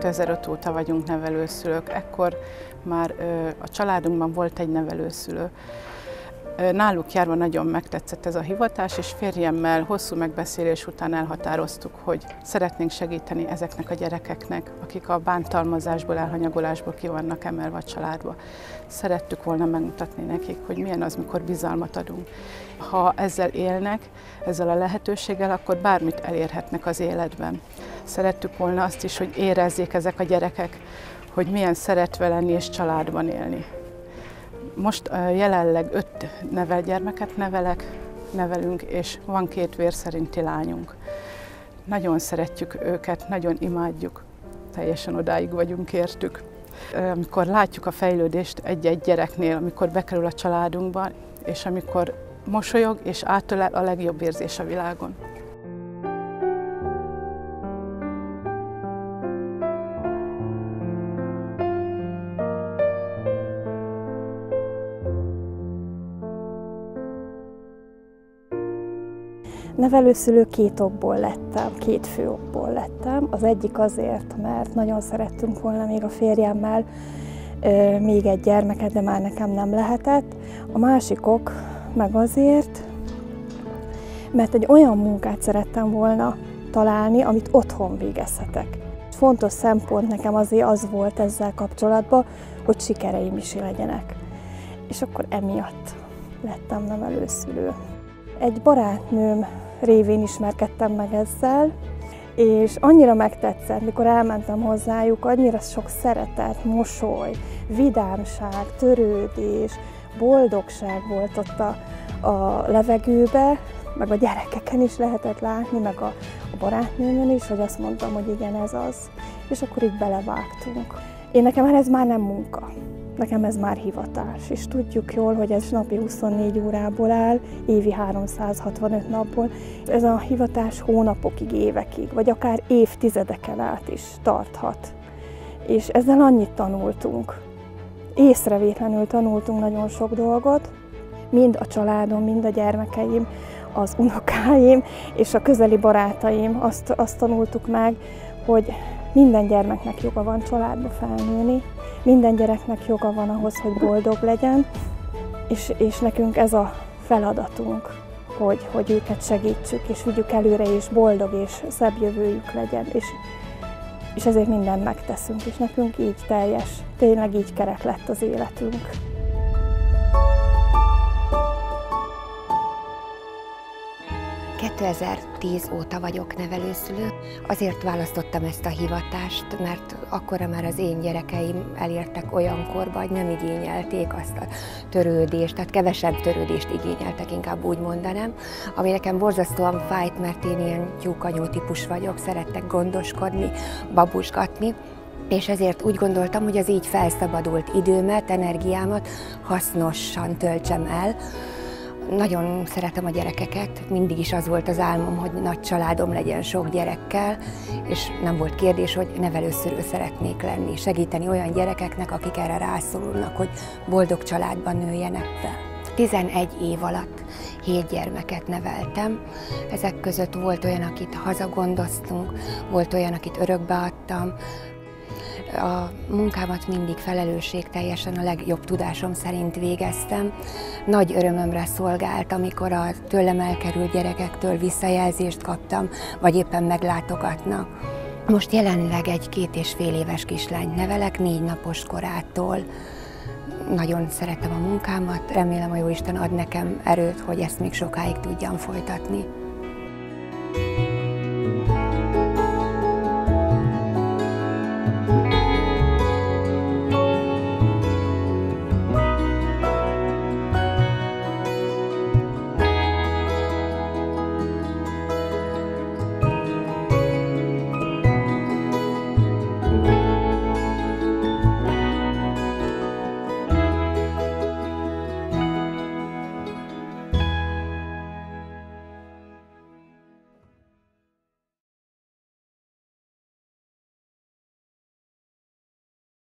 2005 óta vagyunk nevelőszülők, ekkor már a családunkban volt egy nevelőszülő. Náluk járva nagyon megtetszett ez a hivatás, és férjemmel hosszú megbeszélés után elhatároztuk, hogy szeretnénk segíteni ezeknek a gyerekeknek, akik a bántalmazásból, elhanyagolásból ki vannak emelve a családba. Szerettük volna megmutatni nekik, hogy milyen az, mikor bizalmat adunk. Ha ezzel élnek, ezzel a lehetőséggel, akkor bármit elérhetnek az életben. Szerettük volna azt is, hogy érezzék ezek a gyerekek, hogy milyen szeretve lenni és családban élni. Most jelenleg 5 nevelgyermeket nevelünk, és van 2 vérszerinti lányunk. Nagyon szeretjük őket, nagyon imádjuk, teljesen odáig vagyunk értük. Amikor látjuk a fejlődést egy-egy gyereknél, amikor bekerül a családunkba, és amikor mosolyog és átölel, a legjobb érzés a világon. Nevelőszülő 2 okból lettem, 2 fő okból lettem. Az egyik azért, mert nagyon szerettünk volna még a férjemmel még egy gyermeket, de már nekem nem lehetett. A másik ok meg azért, mert egy olyan munkát szerettem volna találni, amit otthon végezhetek. Fontos szempont nekem azért az volt ezzel kapcsolatban, hogy sikereim is legyenek. És akkor emiatt lettem nevelőszülő. Egy barátnőm révén ismerkedtem meg ezzel, és annyira megtetszett, mikor elmentem hozzájuk, annyira sok szeretet, mosoly, vidámság, törődés, boldogság volt ott a levegőbe, meg a gyerekeken is lehetett látni, meg a barátnőmön is, hogy azt mondtam, hogy igen, ez az. És akkor így belevágtunk. Nekem ez már nem munka. Nekem ez már hivatás, és tudjuk jól, hogy ez napi 24 órából áll, évi 365 napból. Ez a hivatás hónapokig, évekig, vagy akár évtizedeken át is tarthat. És ezzel annyit tanultunk. Észrevétlenül tanultunk nagyon sok dolgot, mind a családom, mind a gyermekeim, az unokáim és a közeli barátaim azt tanultuk meg, hogy minden gyermeknek joga van családba felnőni, minden gyereknek joga van ahhoz, hogy boldog legyen, és nekünk ez a feladatunk, hogy őket segítsük, és vigyük előre, és boldog és szebb jövőjük legyen. És ezért mindent megteszünk, és nekünk így tényleg így kerek lett az életünk. 2010 óta vagyok nevelőszülő. Azért választottam ezt a hivatást, mert akkora már az én gyerekeim elértek olyan korba, hogy nem igényelték azt a törődést, tehát kevesebb törődést igényeltek, inkább úgy mondanám, ami nekem borzasztóan fájt, mert én ilyen tyúkanyú típus vagyok, szerettek gondoskodni, babusgatni, és ezért úgy gondoltam, hogy az így felszabadult időmet, energiámat hasznosan töltsem el. Nagyon szeretem a gyerekeket, mindig is az volt az álmom, hogy nagy családom legyen sok gyerekkel, és nem volt kérdés, hogy nevelőszülő szeretnék lenni, segíteni olyan gyerekeknek, akik erre rászorulnak, hogy boldog családban nőjenek fel. 11 év alatt 7 gyermeket neveltem. Ezek között volt olyan, akit hazagondoztunk, volt olyan, akit örökbe adtam. A munkámat mindig felelősségteljesen, a legjobb tudásom szerint végeztem. Nagy örömömre szolgált, amikor a tőlem elkerült gyerekektől visszajelzést kaptam, vagy éppen meglátogatnak. Most jelenleg egy 2,5 éves kislányt nevelek, 4 napos korától. Nagyon szeretem a munkámat, remélem a Jóisten ad nekem erőt, hogy ezt még sokáig tudjam folytatni.